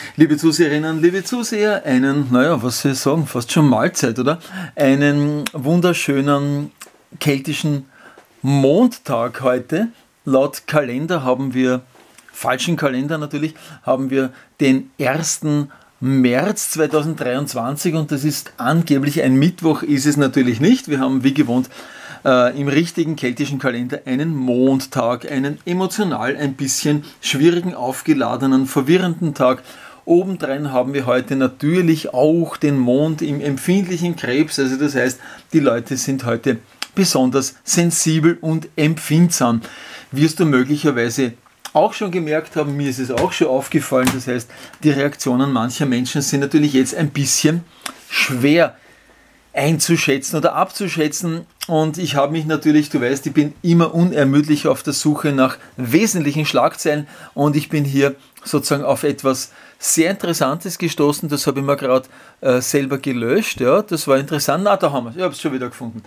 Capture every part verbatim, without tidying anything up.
Liebe Zuseherinnen, liebe Zuseher, einen, naja, was soll ich sagen, fast schon Mahlzeit, oder? Einen wunderschönen keltischen Mondtag heute. Laut Kalender haben wir, falschen Kalender natürlich, haben wir den ersten März zweitausenddreiundzwanzig und das ist angeblich ein Mittwoch, ist es natürlich nicht. Wir haben wie gewohnt äh, im richtigen keltischen Kalender einen Mondtag, einen emotional ein bisschen schwierigen, aufgeladenen, verwirrenden Tag. Obendrein haben wir heute natürlich auch den Mond im empfindlichen Krebs, also das heißt, die Leute sind heute besonders sensibel und empfindsam. Wirst du möglicherweise auch schon gemerkt haben, mir ist es auch schon aufgefallen, das heißt, die Reaktionen mancher Menschen sind natürlich jetzt ein bisschen schwer einzuschätzen oder abzuschätzen und ich habe mich natürlich, du weißt, ich bin immer unermüdlich auf der Suche nach wesentlichen Schlagzeilen und ich bin hier sozusagen auf etwas sehr Interessantes gestoßen, das habe ich mir gerade äh, selber gelöscht, ja, das war interessant, na, da haben wir es, ich habe es schon wieder gefunden.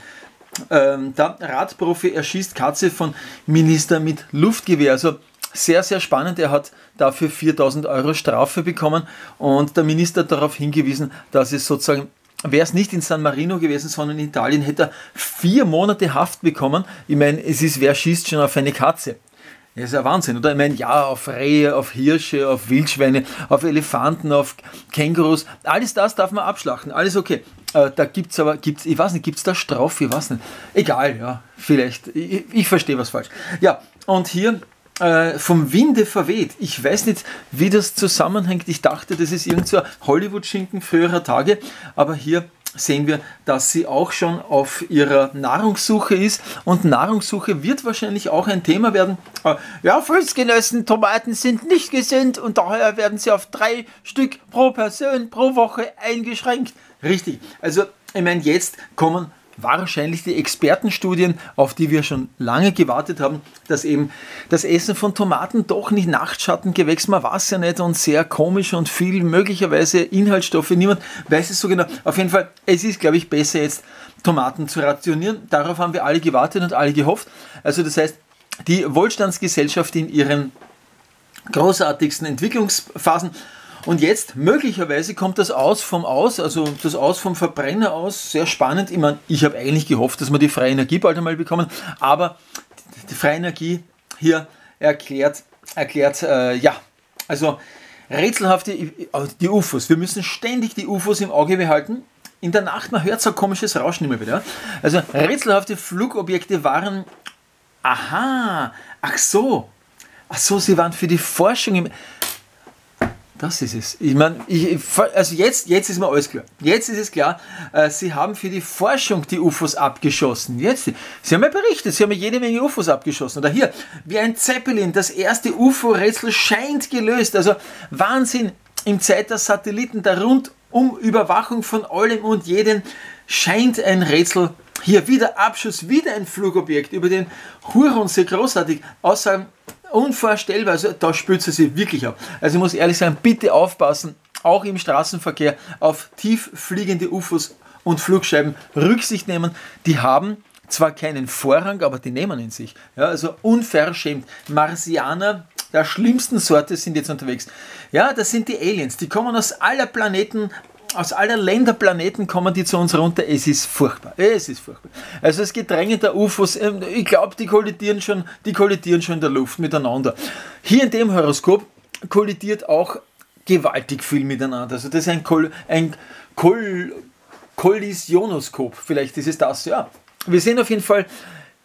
Ähm, der Radprofi erschießt Katze von Minister mit Luftgewehr, also sehr, sehr spannend. Er hat dafür viertausend Euro Strafe bekommen und der Minister hat darauf hingewiesen, dass es sozusagen, wäre es nicht in San Marino gewesen, sondern in Italien, hätte er vier Monate Haft bekommen. Ich meine, es ist, wer schießt schon auf eine Katze? Das ist ja Wahnsinn, oder? Ich meine, ja, auf Rehe, auf Hirsche, auf Wildschweine, auf Elefanten, auf Kängurus, alles das darf man abschlachten, alles okay. Äh, da gibt es aber, gibt's, ich weiß nicht, gibt es da Strafe? Ich weiß nicht. Egal, ja, vielleicht. Ich, ich verstehe was falsch. Ja, und hier äh, vom Winde verweht. Ich weiß nicht, wie das zusammenhängt. Ich dachte, das ist irgend so ein Hollywood-Schinken früherer Tage, aber hier sehen wir, dass sie auch schon auf ihrer Nahrungssuche ist und Nahrungssuche wird wahrscheinlich auch ein Thema werden. Ja, Volksgenossen, Tomaten sind nicht gesund und daher werden sie auf drei Stück pro Person pro Woche eingeschränkt. Richtig, also ich meine, jetzt kommen wahrscheinlich die Expertenstudien, auf die wir schon lange gewartet haben, dass eben das Essen von Tomaten doch nicht Nachtschattengewächs, man weiß ja nicht und sehr komisch und viel möglicherweise Inhaltsstoffe, niemand weiß es so genau. Auf jeden Fall, es ist, glaube ich, besser jetzt Tomaten zu rationieren. Darauf haben wir alle gewartet und alle gehofft. Also das heißt, die Wohlstandsgesellschaft in ihren großartigsten Entwicklungsphasen. Und jetzt, möglicherweise kommt das Aus vom Aus, also das Aus vom Verbrenner aus, sehr spannend. Ich meine, ich habe eigentlich gehofft, dass wir die freie Energie bald einmal bekommen, aber die freie Energie hier erklärt, erklärt äh, ja, also rätselhafte, die U F Os. Wir müssen ständig die U F Os im Auge behalten. In der Nacht, man hört so ein komisches Rauschen immer wieder. Also rätselhafte Flugobjekte waren, aha, ach so, ach so, sie waren für die Forschung im... Das ist es. Ich meine, ich, also jetzt, jetzt ist mir alles klar. Jetzt ist es klar, äh, sie haben für die Forschung die U F Os abgeschossen. Jetzt, sie haben ja berichtet, sie haben ja jede Menge U F Os abgeschossen. Oder hier, wie ein Zeppelin, das erste U F O-Rätsel scheint gelöst. Also Wahnsinn, im Zeit der Satelliten, der Rundum-Überwachung von allem und jedem scheint ein Rätsel. Hier wieder Abschuss, wieder ein Flugobjekt über den Huronsee, großartig. Außer unvorstellbar, also da spült sie sich wirklich ab. Also ich muss ehrlich sagen, bitte aufpassen, auch im Straßenverkehr auf tief fliegende U F Os und Flugscheiben Rücksicht nehmen. Die haben zwar keinen Vorrang, aber die nehmen ihn sich. Ja, also unverschämt. Marsianer der schlimmsten Sorte sind jetzt unterwegs. Ja, das sind die Aliens, die kommen aus aller Planeten, aus aller Länder, Planeten kommen die zu uns runter. Es ist furchtbar. Es ist furchtbar. Also das Gedränge der U F Os, ich glaube, die kollidieren schon, die kollidieren schon in der Luft miteinander. Hier in dem Horoskop kollidiert auch gewaltig viel miteinander. Also das ist ein, Kol ein Kol Kollisionoskop. Vielleicht ist es das, ja. Wir sehen auf jeden Fall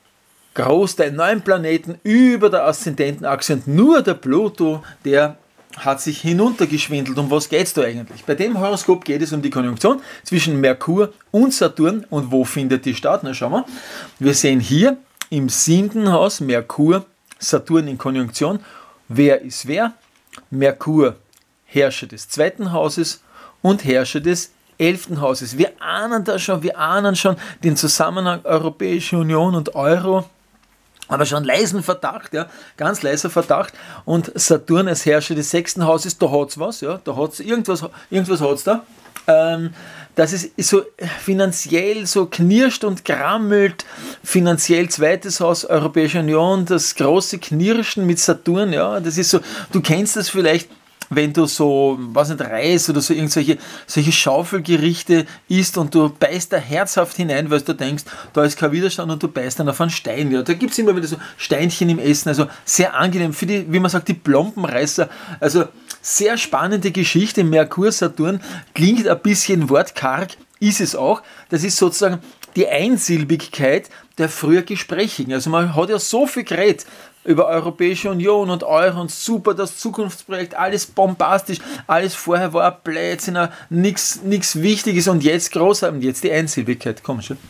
Großteil neun Planeten über der Aszendentenachse und nur der Pluto, der hat sich hinuntergeschwindelt. Um was geht es da eigentlich? Bei dem Horoskop geht es um die Konjunktion zwischen Merkur und Saturn. Und wo findet die statt? Na, schauen wir. Wir sehen hier im siebten Haus Merkur, Saturn in Konjunktion. Wer ist wer? Merkur, Herrscher des zweiten Hauses und Herrscher des elften Hauses. Wir ahnen da schon, wir ahnen schon den Zusammenhang Europäische Union und Euro. Aber schon leisen Verdacht, ja, ganz leiser Verdacht. Und Saturn als Herrscher des sechsten Hauses, da hat es was, ja, da hat es irgendwas, irgendwas hat's da. Ähm, dass es so finanziell so knirscht und grammelt, finanziell zweites Haus, Europäische Union, das große Knirschen mit Saturn, ja, das ist so, du kennst das vielleicht, wenn du so, was nicht, Reis oder so irgendwelche solche Schaufelgerichte isst und du beißt da herzhaft hinein, weil du denkst, da ist kein Widerstand und du beißt dann auf einen Stein. Ja, da gibt es immer wieder so Steinchen im Essen, also sehr angenehm für die, wie man sagt, die Plombenreißer. Also sehr spannende Geschichte. Merkur, Saturn klingt ein bisschen wortkarg, ist es auch. Das ist sozusagen die Einsilbigkeit der früher Gesprächigen. Also man hat ja so viel geredet über Europäische Union und Euro und super, das Zukunftsprojekt, alles bombastisch, alles vorher war ein Blödsinn, nichts Wichtiges und jetzt großartig, und jetzt die Einsilbigkeit, komm schon.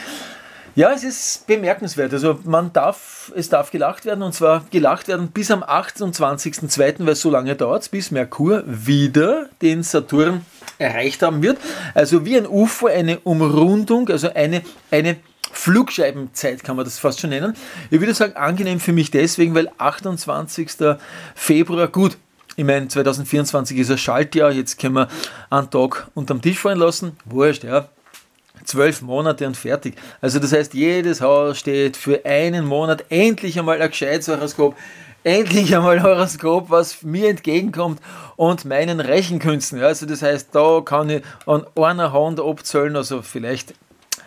Ja, es ist bemerkenswert, also man darf, es darf gelacht werden und zwar gelacht werden bis am achtundzwanzigsten zweiten, weil so lange dauert es, bis Merkur wieder den Saturn erreicht haben wird. Also wie ein U F O, eine Umrundung, also eine, eine Flugscheibenzeit kann man das fast schon nennen. Ich würde sagen, angenehm für mich deswegen, weil achtundzwanzigsten Februar, gut, ich meine, zwanzig vierundzwanzig ist ein Schaltjahr, jetzt können wir einen Tag unterm Tisch fallen lassen, wurscht, ja. Zwölf Monate und fertig. Also das heißt, jedes Haus steht für einen Monat endlich einmal ein gescheites Horoskop, endlich einmal ein Horoskop, was mir entgegenkommt und meinen Rechenkünsten. Ja, also das heißt, da kann ich an einer Hand abzählen, also vielleicht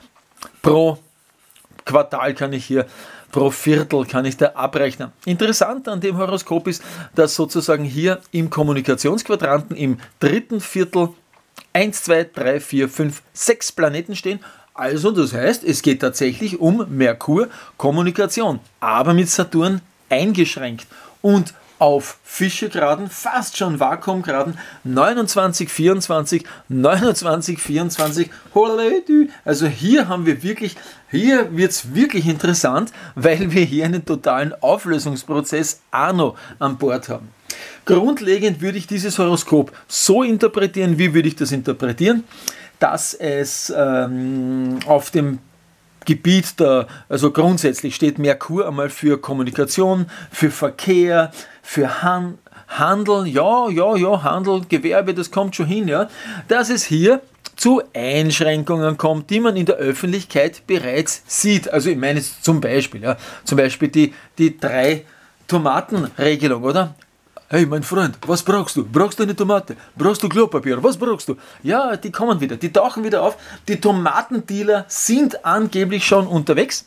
pro Quartal kann ich hier, pro Viertel kann ich da abrechnen. Interessant an dem Horoskop ist, dass sozusagen hier im Kommunikationsquadranten im dritten Viertel eins, zwei, drei, vier, fünf, sechs Planeten stehen. Also das heißt, es geht tatsächlich um Merkur, Kommunikation, aber mit Saturn eingeschränkt. Und auf Fischegraden, fast schon Vakuumgraden, neunundzwanzig, vierundzwanzig, neunundzwanzig, vierundzwanzig, also hier haben wir wirklich, hier wird es wirklich interessant, weil wir hier einen totalen Auflösungsprozess auch noch an Bord haben. Grundlegend würde ich dieses Horoskop so interpretieren, wie würde ich das interpretieren, dass es ähm, auf dem Gebiet der, also grundsätzlich steht Merkur einmal für Kommunikation, für Verkehr, für Han- Handel, ja, ja, ja, Handel, Gewerbe, das kommt schon hin, ja, dass es hier zu Einschränkungen kommt, die man in der Öffentlichkeit bereits sieht. Also ich meine jetzt zum Beispiel, ja, zum Beispiel die, die drei Tomatenregelung, oder? Hey, mein Freund, was brauchst du? Brauchst du eine Tomate? Brauchst du Klopapier? Was brauchst du? Ja, die kommen wieder, die tauchen wieder auf. Die Tomatendealer sind angeblich schon unterwegs.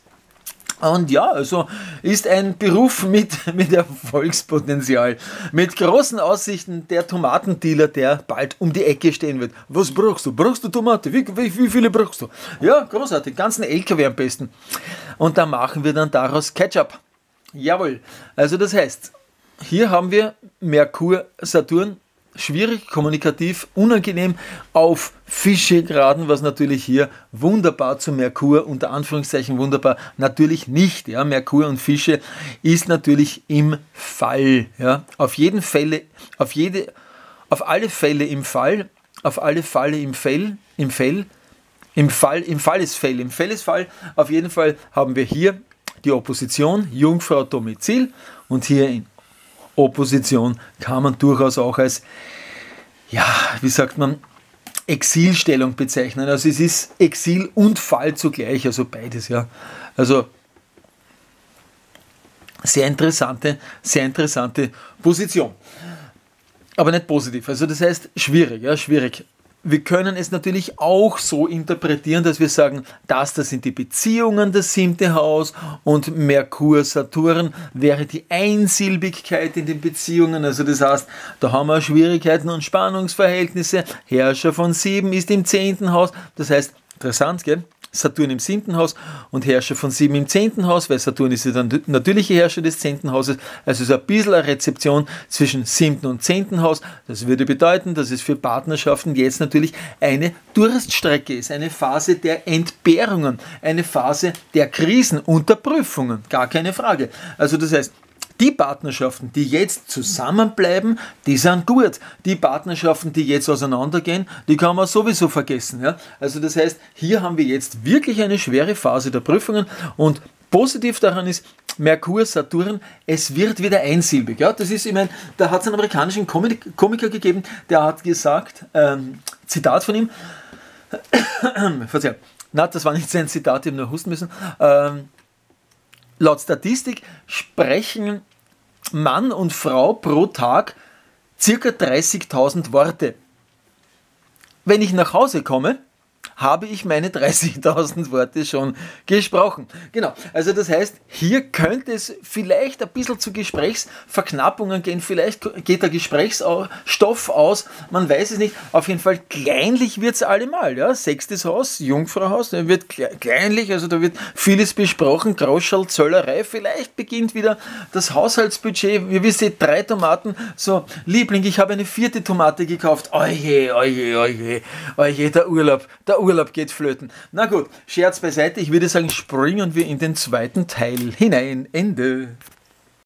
Und ja, also ist ein Beruf mit, mit Erfolgspotenzial, mit großen Aussichten der Tomatendealer, der bald um die Ecke stehen wird. Was brauchst du? Brauchst du Tomate? Wie, wie, wie viele brauchst du? Ja, großartig, ganzen L K W am besten. Und da machen wir dann daraus Ketchup. Jawohl, also das heißt, hier haben wir Merkur, Saturn, schwierig, kommunikativ, unangenehm auf Fischegraden, was natürlich hier wunderbar zu Merkur, unter Anführungszeichen wunderbar, natürlich nicht. Ja. Merkur und Fische ist natürlich im Fall. Ja. Auf jeden Fälle, auf jede, auf alle Fälle im Fall, auf alle Fälle im Fell, im Fell, im Fall, im Fallesfall, im Fallesfall, auf jeden Fall haben wir hier die Opposition, Jungfrau Domizil und hier in Opposition kann man durchaus auch als, ja, wie sagt man, Exilstellung bezeichnen. Also es ist Exil und Fall zugleich, also beides, ja. Also sehr interessante, sehr interessante Position. Aber nicht positiv, also das heißt schwierig, ja, schwierig. Wir können es natürlich auch so interpretieren, dass wir sagen, das, das sind die Beziehungen, das siebte Haus und Merkur, Saturn wäre die Einsilbigkeit in den Beziehungen. Also das heißt, da haben wir Schwierigkeiten und Spannungsverhältnisse. Herrscher von sieben ist im zehnten Haus. Das heißt, interessant, gell? Saturn im siebten Haus und Herrscher von sieben im zehnten Haus, weil Saturn ist ja der natürliche Herrscher des zehnten Hauses. Also so ein bisschen eine Rezeption zwischen siebten und zehnten Haus. Das würde bedeuten, dass es für Partnerschaften jetzt natürlich eine Durststrecke ist, eine Phase der Entbehrungen, eine Phase der Krisen und der Prüfungen. Gar keine Frage. Also das heißt, die Partnerschaften, die jetzt zusammenbleiben, die sind gut. Die Partnerschaften, die jetzt auseinandergehen, die kann man sowieso vergessen. Ja? Also das heißt, hier haben wir jetzt wirklich eine schwere Phase der Prüfungen und positiv daran ist, Merkur, Saturn, es wird wieder einsilbig. Ja? Das ist, ich meine, da hat es einen amerikanischen Komik- Komiker gegeben, der hat gesagt, ähm, Zitat von ihm, Verzeihung, na, das war nicht sein Zitat, ich habe nur husten müssen, ähm, laut Statistik sprechen Mann und Frau pro Tag circa dreißigtausend Worte. Wenn ich nach Hause komme, habe ich meine dreißigtausend Worte schon gesprochen. Genau, also das heißt, hier könnte es vielleicht ein bisschen zu Gesprächsverknappungen gehen, vielleicht geht der Gesprächsstoff aus, man weiß es nicht, auf jeden Fall kleinlich wird es allemal, ja? Sechstes Haus, Jungfrauhaus, da wird kleinlich, also da wird vieles besprochen, Groscherl, Zöllerei, vielleicht beginnt wieder das Haushaltsbudget, wie wir sehen, drei Tomaten, so, Liebling, ich habe eine vierte Tomate gekauft, oje, oje, oje, oje, der Urlaub, der Urlaub geht flöten. Na gut, Scherz beiseite, ich würde sagen, springen wir in den zweiten Teil hinein. Ende.